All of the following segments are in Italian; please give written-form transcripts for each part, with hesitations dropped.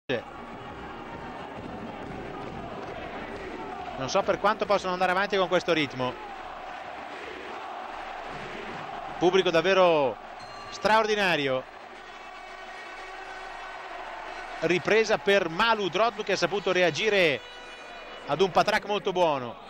Non so per quanto possono andare avanti con questo ritmo. Pubblico davvero straordinario. Ripresa per Malu Drottu, che ha saputo reagire ad un Patrak molto buono.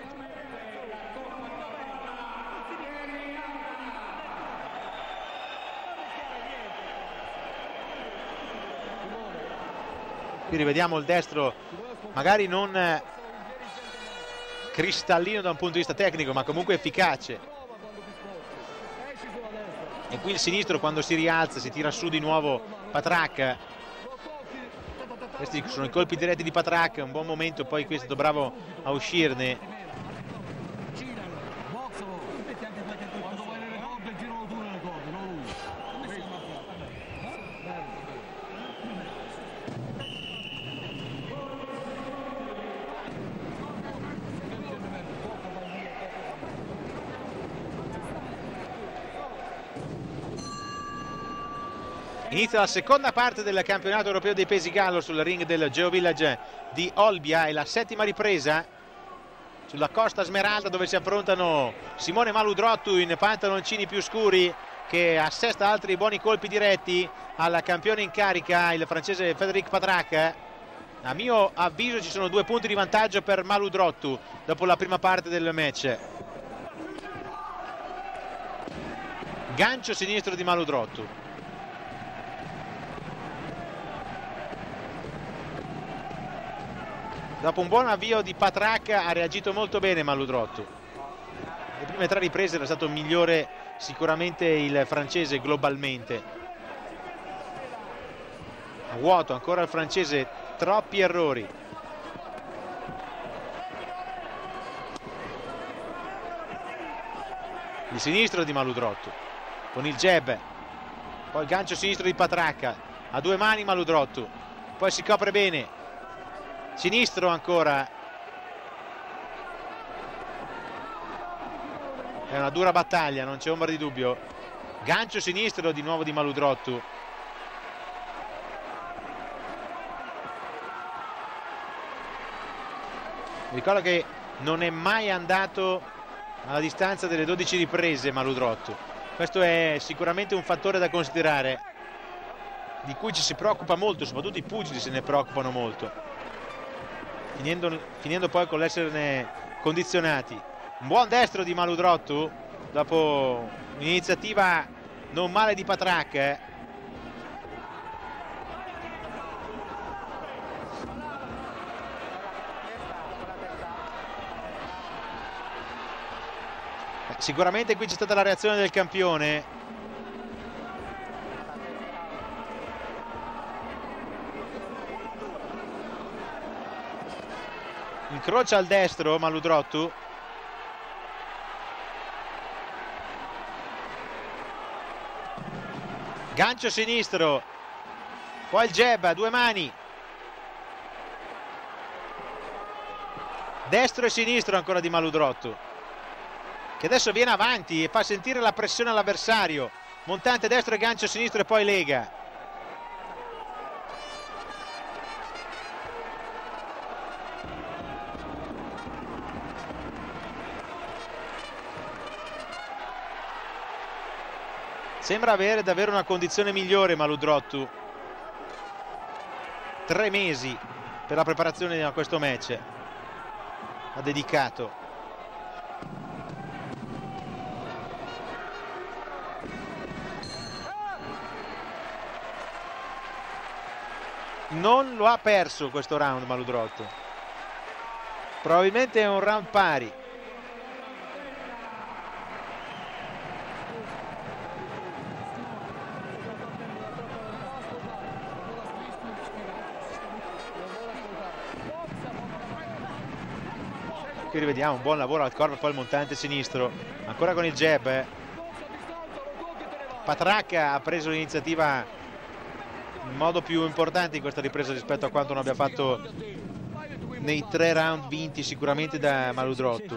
Qui rivediamo il destro, magari non cristallino da un punto di vista tecnico, ma comunque efficace. E qui il sinistro, quando si rialza, si tira su di nuovo Patrak. Questi sono i colpi diretti di Patrak, un buon momento, poi qui è stato bravo a uscirne. Inizia la seconda parte del campionato europeo dei pesi gallo sul ring del Geovillage di Olbia, e la settima ripresa sulla Costa Smeralda, dove si affrontano Simone Malu Drottu in pantaloncini più scuri, che assesta altri buoni colpi diretti al campione in carica, il francese Frédéric Patrak. A mio avviso ci sono 2 punti di vantaggio per Malu Drottu dopo la prima parte del match. Gancio sinistro di Malu Drottu. Dopo un buon avvio di Patrak ha reagito molto bene Malu Drottu. Le prime 3 riprese era stato migliore sicuramente il francese globalmente. A vuoto ancora il francese, troppi errori. Il sinistro di Malu Drottu con il jab, poi il gancio sinistro di Patrak, a 2 mani Malu Drottu, poi si copre bene. Sinistro ancora. È una dura battaglia, non c'è ombra di dubbio. Gancio sinistro di nuovo di Malu Drottu. Ricordo che non è mai andato alla distanza delle 12 riprese Malu Drottu. Questo è sicuramente un fattore da considerare, di cui ci si preoccupa molto, soprattutto i pugili se ne preoccupano molto, finendo poi con l'esserne condizionati. Un buon destro di Malu Drottu dopo un'iniziativa non male di Patrak. Sicuramente qui c'è stata la reazione del campione. Incrocia al destro Malu Drottu. Gancio sinistro, poi il jab a 2 mani, destro e sinistro ancora di Malu Drottu, che adesso viene avanti e fa sentire la pressione all'avversario. Montante destro e gancio sinistro e poi lega. Sembra avere davvero una condizione migliore Malu Drottu. 3 mesi per la preparazione a questo match ha dedicato. Non lo ha perso questo round Malu Drottu. Probabilmente è un round pari. Qui rivediamo un buon lavoro al corpo, poi il montante sinistro ancora con il jab. Patrak ha preso l'iniziativa in modo più importante in questa ripresa rispetto a quanto non abbia fatto nei 3 round vinti sicuramente da Malu Drottu.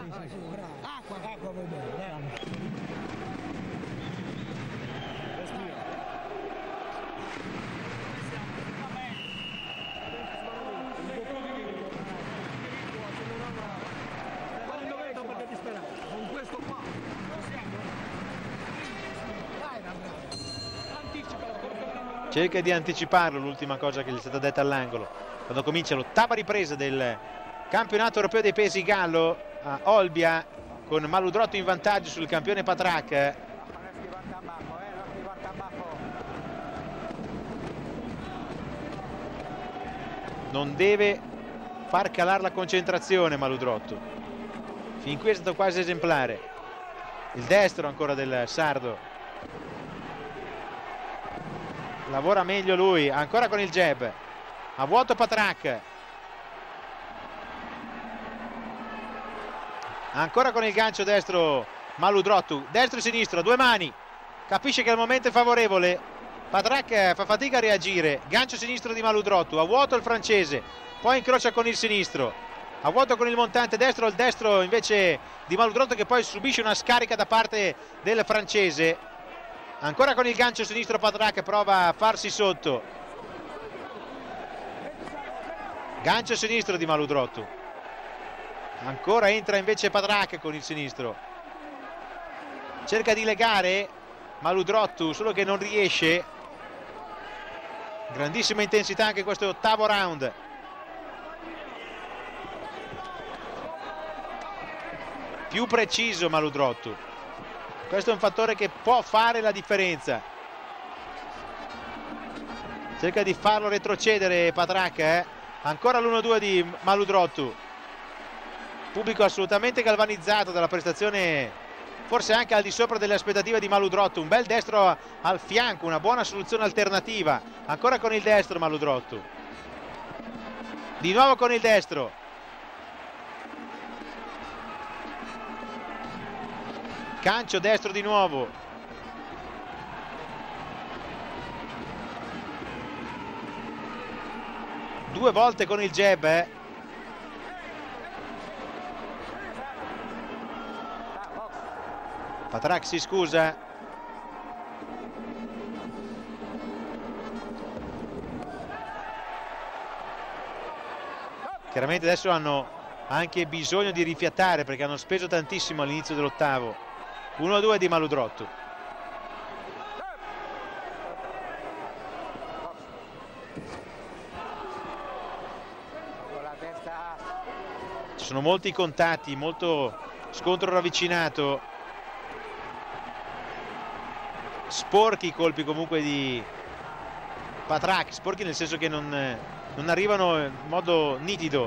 cerca di anticiparlo, l'ultima cosa che gli è stata detta all'angolo, quando comincia l'8ª ripresa del campionato europeo dei pesi gallo a Olbia, con Maludrotto in vantaggio sul campione Patrak. Non deve far calare la concentrazione Maludrotto, fin qui è stato quasi esemplare. Il destro ancora del sardo, lavora meglio lui, ancora con il jab, a vuoto Patrak, ancora con il gancio destro Maludrotto, destro e sinistro, a due mani, capisce che il momento è favorevole, Patrak fa fatica a reagire, gancio sinistro di Maludrotto, a vuoto il francese, poi incrocia con il sinistro, a vuoto con il montante destro, il destro invece di Maludrotto che poi subisce una scarica da parte del francese, ancora con il gancio sinistro Patrak prova a farsi sotto, gancio sinistro di Maludrotto, ancora entra invece Patrak con il sinistro, cerca di legare Maludrotto, solo che non riesce. Grandissima intensità anche questo 8º round. Più preciso Maludrotto, questo è un fattore che può fare la differenza. Cerca di farlo retrocedere Patrak, ancora l'1-2 di Maludrotto, pubblico assolutamente galvanizzato dalla prestazione, forse anche al di sopra delle aspettative di Maludrotto. Un bel destro al fianco, una buona soluzione alternativa, ancora con il destro Maludrotto, di nuovo con il destro, gancio destro di nuovo, due volte con il jab, Patrak si scusa, chiaramente adesso hanno anche bisogno di rifiatare perché hanno speso tantissimo all'inizio dell'8º. 1-2 di Maludrotto. Ci sono molti contatti, molto scontro ravvicinato, sporchi i colpi comunque di Patrak, sporchi nel senso che non arrivano in modo nitido.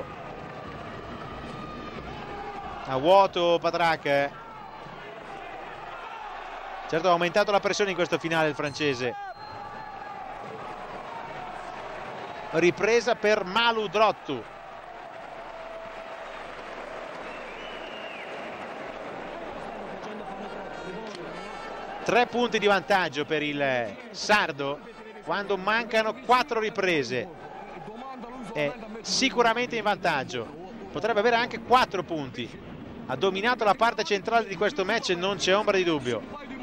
A vuoto Patrak, certo ha aumentato la pressione in questo finale il francese. Ripresa per Maludrotto, 3 punti di vantaggio per il sardo quando mancano 4 riprese, è sicuramente in vantaggio, potrebbe avere anche 4 punti, ha dominato la parte centrale di questo match, non c'è ombra di dubbio.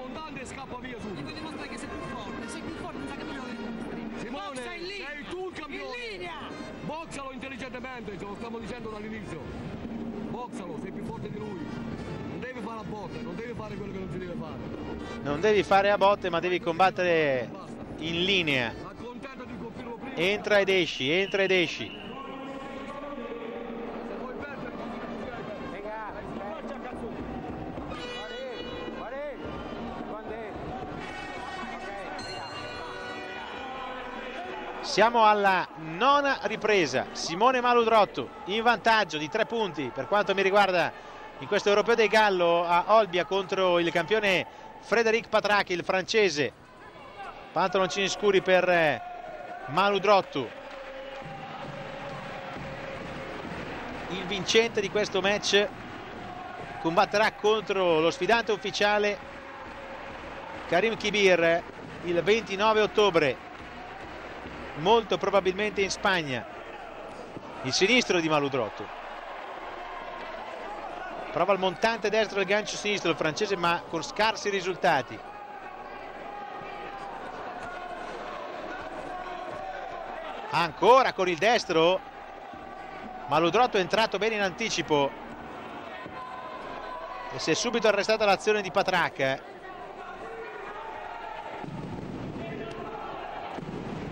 Simone, sei tu il campione, boxalo intelligentemente, ce lo stiamo dicendo dall'inizio, boxalo, sei più forte di lui, non devi fare a botte, non devi fare quello che non si deve fare. Non devi fare a botte ma devi combattere in linea, entra ed esci, entra ed esci. Siamo alla 9ª ripresa, Simone Maludrotto in vantaggio di 3 punti per quanto mi riguarda in questo europeo dei gallo a Olbia contro il campione Frédéric Patrak, il francese. Pantaloncini scuri per Maludrotto. Il vincente di questo match combatterà contro lo sfidante ufficiale Karim Kibir il 29 ottobre, molto probabilmente in Spagna. Il sinistro di Maludrotto prova il montante destro del gancio sinistro il francese, ma con scarsi risultati. Ancora con il destro Maludrotto è entrato bene in anticipo e si è subito arrestata l'azione di Patrak.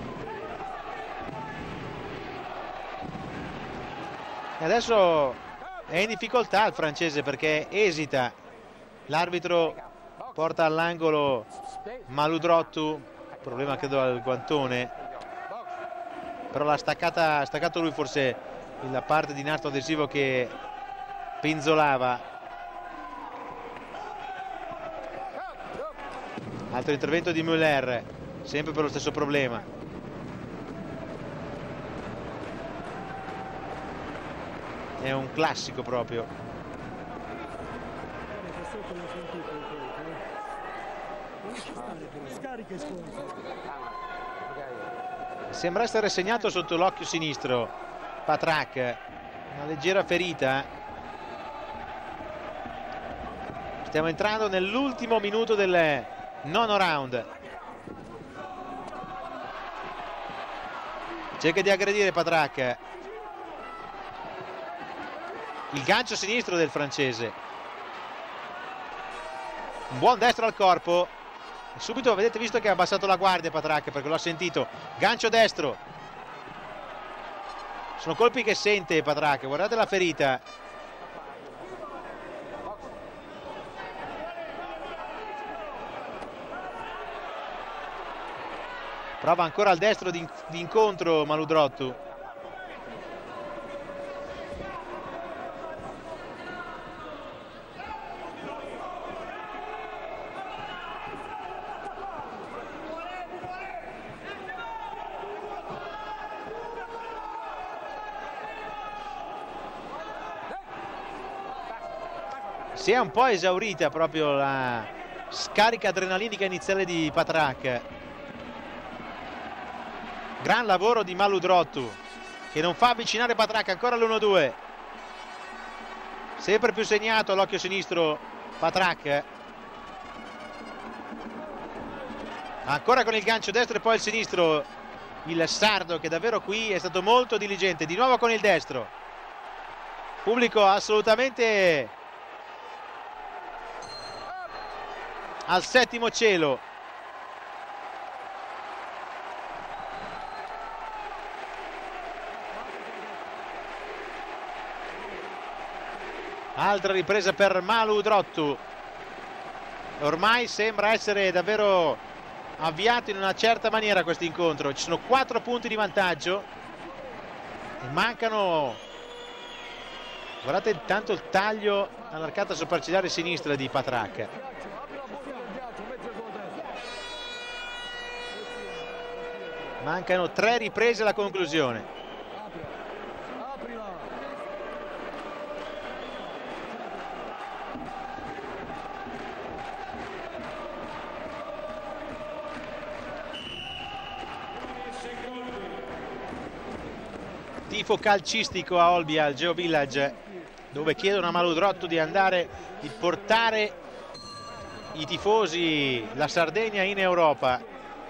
E adesso è in difficoltà il francese perché esita. L'arbitro porta all'angolo Maludrottu, problema credo al guantone, però l'ha staccato lui, forse la parte di nastro adesivo che penzolava. Altro intervento di Müller, sempre per lo stesso problema. È un classico proprio. Sembra essere segnato sotto l'occhio sinistro Patrak, una leggera ferita. Stiamo entrando nell'ultimo minuto del nono round. Cerca di aggredire Patrak. Il gancio sinistro del francese, un buon destro al corpo. E subito avete visto che ha abbassato la guardia Patrak perché lo ha sentito. Gancio destro, sono colpi che sente Patrak, guardate la ferita. Prova ancora al destro di incontro Maludrottu. Si è un po' esaurita proprio la scarica adrenalinica iniziale di Patrak. Gran lavoro di Maludrottu che non fa avvicinare Patrak, ancora l'1-2. Sempre più segnato all'occhio sinistro Patrak. Ancora con il gancio destro e poi il sinistro il sardo, che davvero qui è stato molto diligente. Di nuovo con il destro. Pubblico assolutamente al settimo cielo. Altra ripresa per Maludrottu. Ormai sembra essere davvero avviato in una certa maniera questo incontro. Ci sono 4 punti di vantaggio e mancano, guardate intanto il taglio all'arcata sopraccigliare sinistra di Patrak. Mancano 3 riprese alla conclusione. Tifo calcistico a Olbia, al Geo Village, dove chiedono a Maludrottu di andare, di portare i tifosi, la Sardegna, in Europa.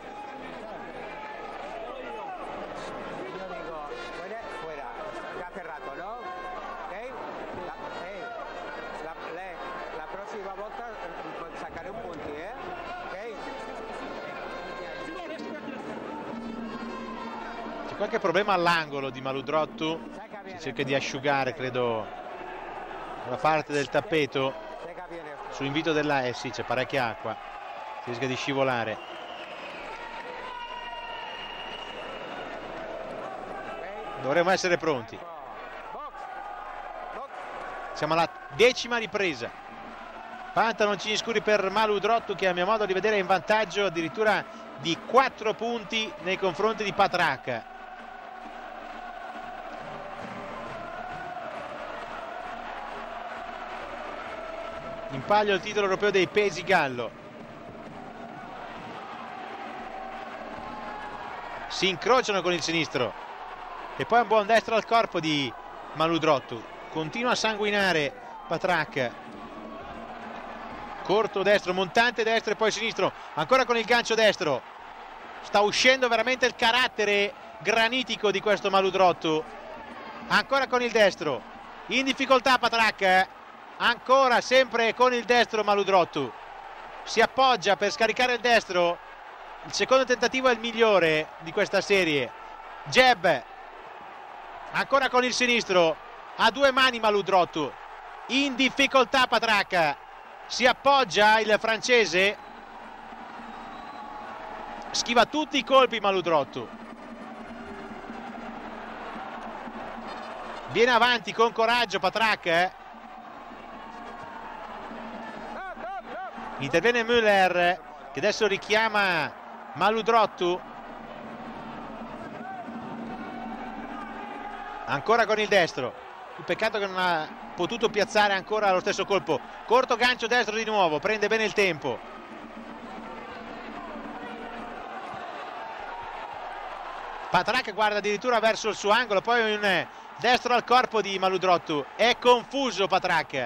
Qualche problema all'angolo di Maludrottu, si cerca di asciugare credo una parte del tappeto su invito della sì, c'è parecchia acqua, si rischia di scivolare. Dovremmo essere pronti. Siamo alla 10ª ripresa. Pantaloncini scuri per Maludrottu, che a mio modo di vedere è in vantaggio addirittura di 4 punti nei confronti di Patrak. In palio il titolo europeo dei pesi gallo. Si incrociano con il sinistro e poi un buon destro al corpo di Maludrottu. Continua a sanguinare Patrak. Corto destro, montante destro e poi sinistro. Ancora con il gancio destro. Sta uscendo veramente il carattere granitico di questo Maludrottu. Ancora con il destro. In difficoltà Patrak. Ancora sempre con il destro Maludrottu. Si appoggia per scaricare il destro. Il secondo tentativo è il migliore di questa serie. Jeb. Ancora con il sinistro. a due mani Maludrottu, in difficoltà Patrak, si appoggia il francese, schiva tutti i colpi Maludrottu, viene avanti con coraggio Patrak, interviene Müller che adesso richiama Maludrottu, ancora con il destro, il peccato che non ha potuto piazzare ancora lo stesso colpo, corto gancio destro di nuovo, prende bene il tempo, Patrak guarda addirittura verso il suo angolo, poi un destro al corpo di Maludrottu, è confuso Patrak,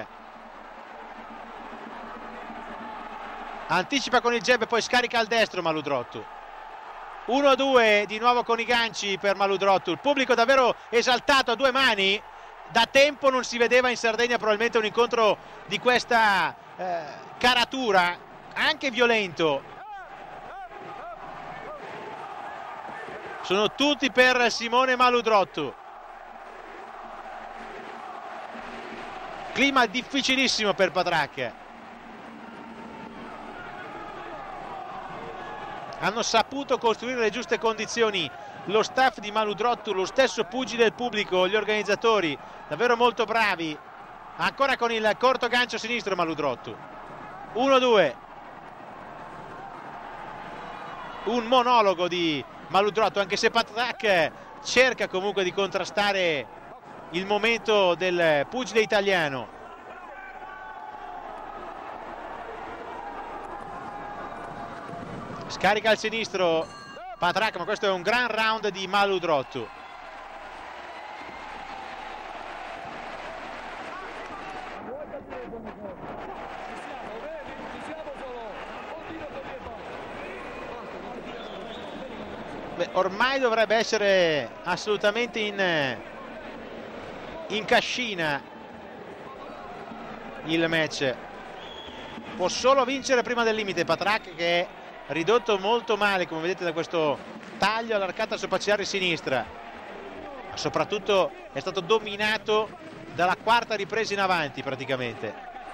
anticipa con il jab e poi scarica al destro Maludrottu. 1-2 di nuovo con i ganci per Maludrottu, il pubblico davvero esaltato a due mani, da tempo non si vedeva in Sardegna probabilmente un incontro di questa caratura, anche violento. Sono tutti per Simone Maludrottu, clima difficilissimo per Patrak. Hanno saputo costruire le giuste condizioni lo staff di Maludrottu, lo stesso pugile del pubblico, gli organizzatori, davvero molto bravi. Ancora con il corto gancio sinistro Maludrottu. 1-2. Un monologo di Maludrottu, anche se Patrak cerca comunque di contrastare il momento del pugile italiano. Scarica al sinistro Patrak, ma questo è un gran round di Maludrottu. Beh, ormai dovrebbe essere assolutamente in cascina il match. Può solo vincere prima del limite Patrak, che è ridotto molto male, come vedete da questo taglio all'arcata sopracciglia sinistra, ma soprattutto è stato dominato dalla quarta ripresa in avanti praticamente.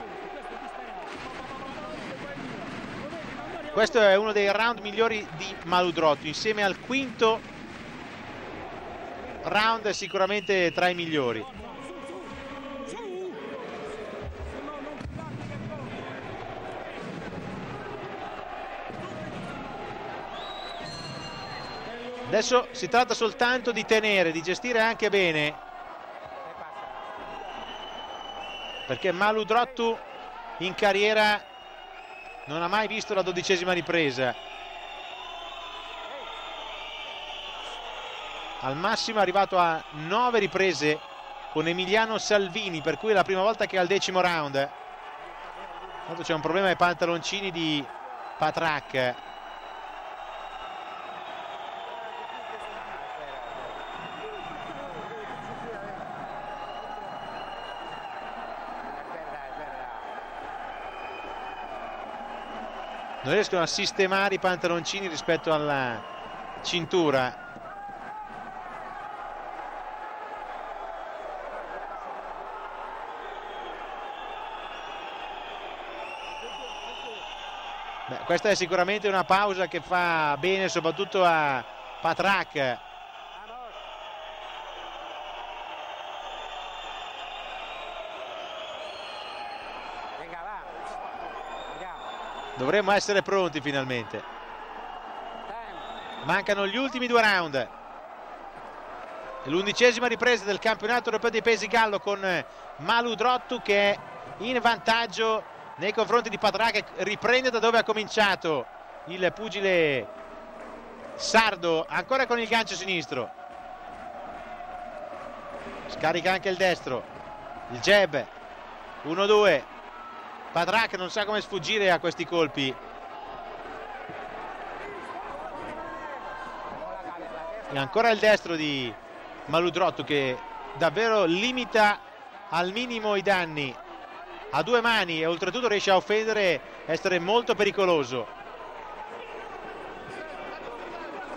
Questo è uno dei round migliori di Maludrottu, insieme al quinto round sicuramente tra i migliori. Adesso si tratta soltanto di tenere, di gestire anche bene, perché Maludrottu in carriera non ha mai visto la 12ª ripresa. Al massimo è arrivato a 9 riprese con Emiliano Salvini, per cui è la prima volta che è al 10° round. Tanto c'è un problema ai pantaloncini di Patrak. Non riescono a sistemare i pantaloncini rispetto alla cintura. Beh, questa è sicuramente una pausa che fa bene soprattutto a Patrak. Dovremmo essere pronti finalmente. Mancano gli ultimi 2 round. L'11ª ripresa del campionato europeo dei pesi gallo, con Maludrottu che è in vantaggio nei confronti di Patrak, che riprende da dove ha cominciato il pugile sardo, ancora con il gancio sinistro. Scarica anche il destro, il jab. 1-2. Patrak non sa come sfuggire a questi colpi. E ancora il destro di Maludrottu, che davvero limita al minimo i danni a 2 mani e oltretutto riesce a offendere, essere molto pericoloso.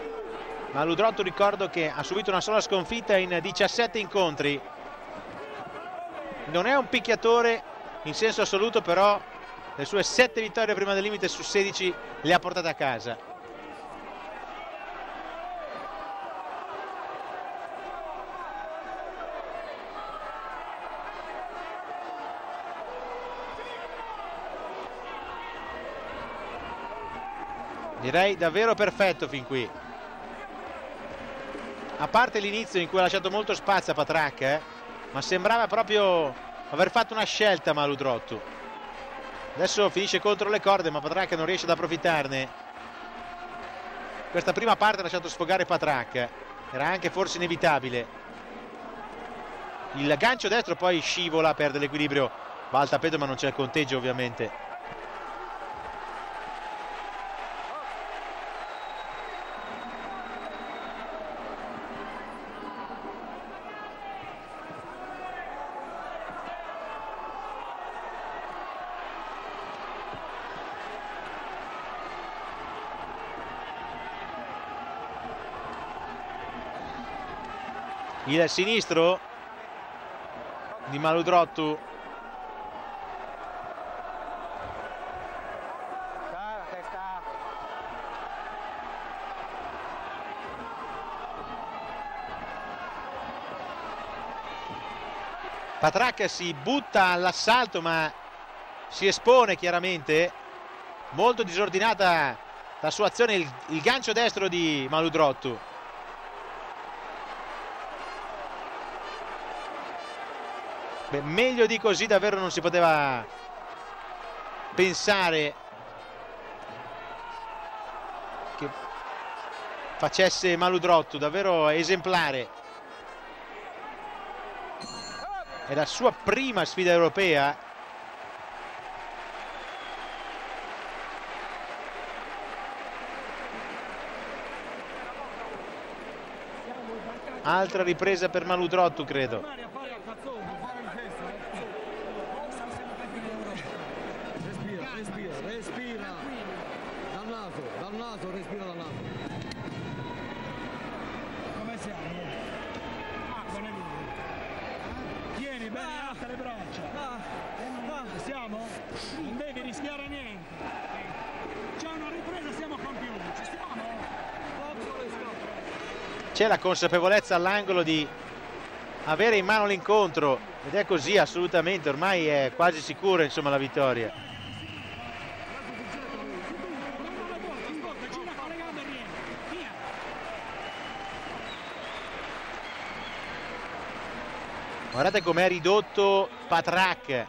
Maludrottu, ricordo che ha subito una sola sconfitta in 17 incontri. non è un picchiatore in senso assoluto, però le sue 7 vittorie prima del limite su 16 le ha portate a casa. Direi davvero perfetto fin qui, a parte l'inizio in cui ha lasciato molto spazio a Patrak, ma sembrava proprio aver fatto una scelta Maludrottu. Adesso finisce contro le corde, ma Patrak non riesce ad approfittarne. Questa prima parte ha lasciato sfogare Patrak, era anche forse inevitabile. Il gancio destro poi scivola, perde l'equilibrio, va al tappeto, ma non c'è il conteggio ovviamente. Il sinistro di Maludrottu. Patrak si butta all'assalto, ma si espone chiaramente. Molto disordinata la sua azione, il gancio destro di Maludrottu. Beh, meglio di così davvero non si poteva pensare che facesse Maludrottu, davvero esemplare. È la sua prima sfida europea. Altra ripresa per Maludrottu, credo. Respira. Dal naso, respira dal naso. Come siamo? Acqua nel tieni bene alte le braccia. Siamo? Non devi rischiare niente. C'è una ripresa, siamo campioni. Ci stiamo? C'è la consapevolezza all'angolo di avere in mano l'incontro, ed è così assolutamente, ormai è quasi sicura insomma la vittoria. Guardate com'è ridotto Patrak.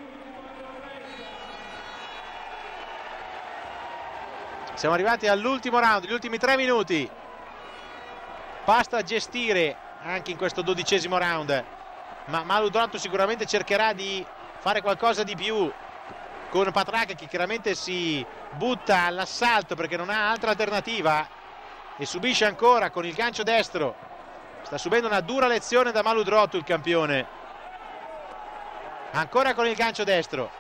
Siamo arrivati all'ultimo round, gli ultimi 3 minuti. Basta a gestire anche in questo 12° round, ma Maludrottu sicuramente cercherà di fare qualcosa di più con Patrak, che chiaramente si butta all'assalto perché non ha altra alternativa e subisce ancora con il gancio destro. Sta subendo una dura lezione da Maludrottu il campione. Ancora con il gancio destro.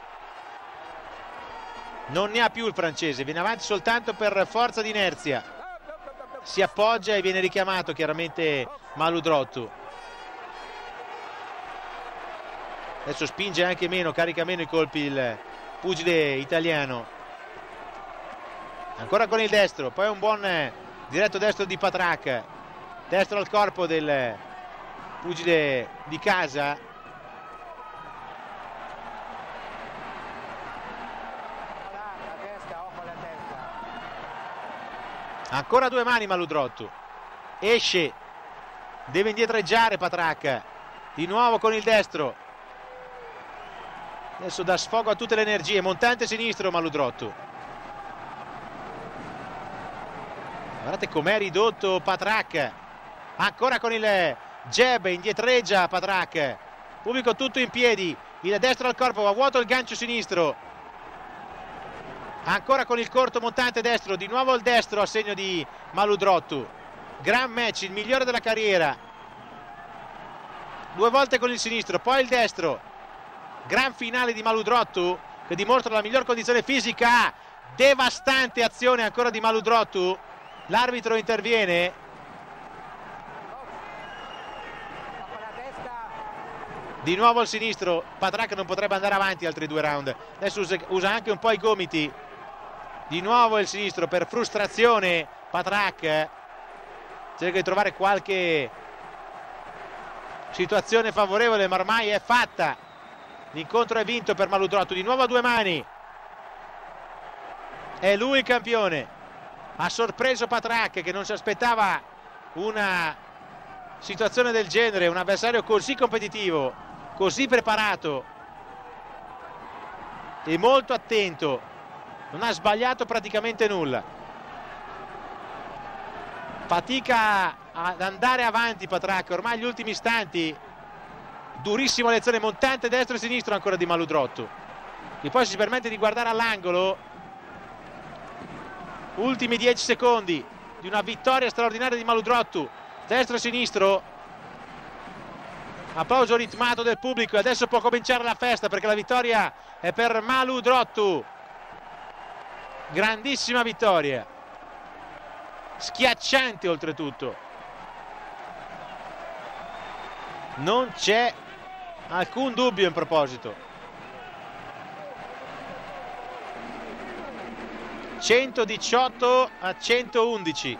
Non ne ha più il francese, viene avanti soltanto per forza di inerzia. Si appoggia e viene richiamato chiaramente Maludrottu. Adesso spinge anche meno, carica meno i colpi il pugile italiano. Ancora con il destro, poi un buon diretto destro di Patrak. Destro al corpo del pugile di casa. Ancora 2 mani Maludrottu. Esce, deve indietreggiare Patrak. Di nuovo con il destro. Adesso dà sfogo a tutte le energie. Montante sinistro Maludrottu. Guardate com'è ridotto Patrak. Ancora con il jab, indietreggia Patrak. Pubblico tutto in piedi. Il destro al corpo, va vuoto il gancio sinistro. Ancora con il corto montante destro. Di nuovo il destro a segno di Maludrottu. Gran match, il migliore della carriera. 2 volte con il sinistro, poi il destro. Gran finale di Maludrottu, che dimostra la miglior condizione fisica. Devastante azione ancora di Maludrottu. L'arbitro interviene. Di nuovo il sinistro, Patrak non potrebbe andare avanti altri 2 round. Adesso usa anche un po' i gomiti. Di nuovo il sinistro per frustrazione. Patrak cerca di trovare qualche situazione favorevole, ma ormai è fatta. L'incontro è vinto per Maludrotto. Di nuovo a 2 mani. È lui il campione. Ha sorpreso Patrak, che non si aspettava una situazione del genere, un avversario così competitivo, così preparato e molto attento. Non ha sbagliato praticamente nulla. Fatica ad andare avanti Patrak, ormai agli ultimi istanti. Durissima lezione montante destro e sinistro ancora di Maludrotto, che poi si permette di guardare all'angolo. Ultimi 10 secondi di una vittoria straordinaria di Maludrotto, destro e sinistro. Applauso ritmato del pubblico e adesso può cominciare la festa, perché la vittoria è per Maludrotto. Grandissima vittoria, schiacciante oltretutto. Non c'è alcun dubbio in proposito. 118-111.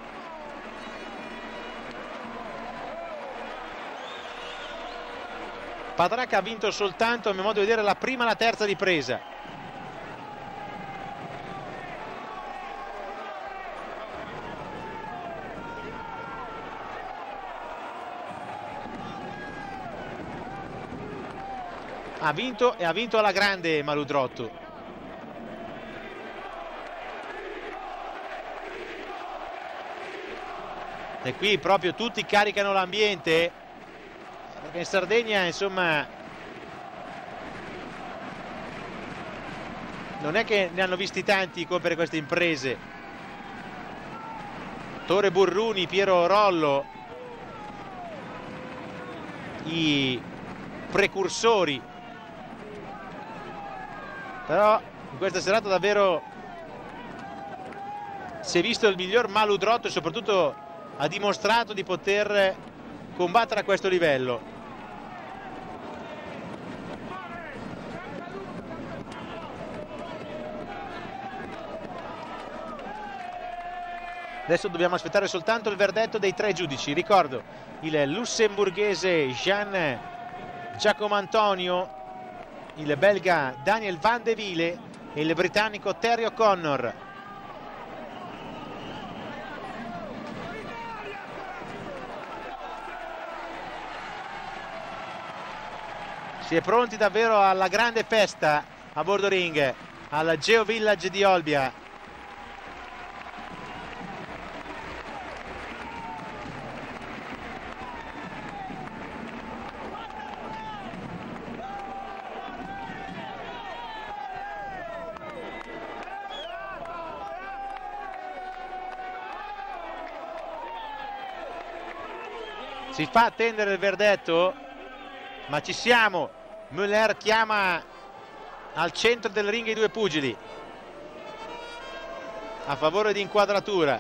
Patrak ha vinto soltanto, a mio modo di vedere, la prima e la terza ripresa. Ha vinto e ha vinto alla grande Maludrotto. E qui proprio tutti caricano l'ambiente, perché in Sardegna insomma non è che ne hanno visti tanti compiere queste imprese. Tore Burruni, Piero Rollo, i precursori. Però in questa serata davvero si è visto il miglior Maludrotto e soprattutto ha dimostrato di poter combattere a questo livello. Adesso dobbiamo aspettare soltanto il verdetto dei 3 giudici. Ricordo il lussemburghese Jean Giacomantonio, il belga Daniel Van de Ville e il britannico Terry O'Connor. Si è pronti davvero alla grande festa a bordo ring al Geo Village di Olbia. Si fa attendere il verdetto, ma ci siamo. Müller chiama al centro del ring i 2 pugili a favore di inquadratura.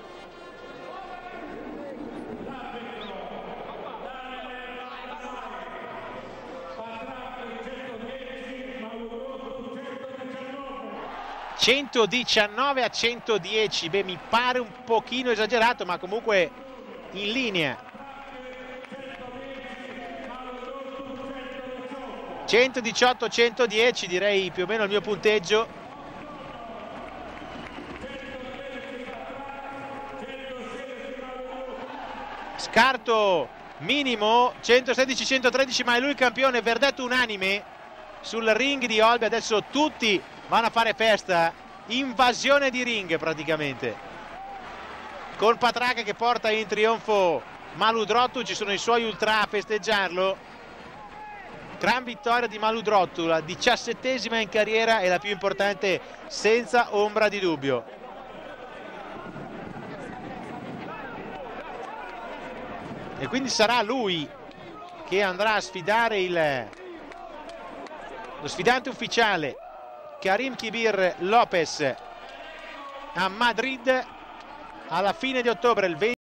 (119-110). Beh, mi pare un pochino esagerato, ma comunque in linea. 118-110 direi più o meno il mio punteggio. Scarto minimo 116-113, ma è lui il campione. Verdetto unanime sul ring di Olbia. Adesso tutti vanno a fare festa, invasione di ring praticamente, con Patrak che porta in trionfo Maludrotto. Ci sono i suoi ultra a festeggiarlo. Gran vittoria di Maludrotto, la 17ª in carriera e la più importante senza ombra di dubbio. E quindi sarà lui che andrà a sfidare lo sfidante ufficiale Karim Kibir Lopez a Madrid alla fine di ottobre, il 20.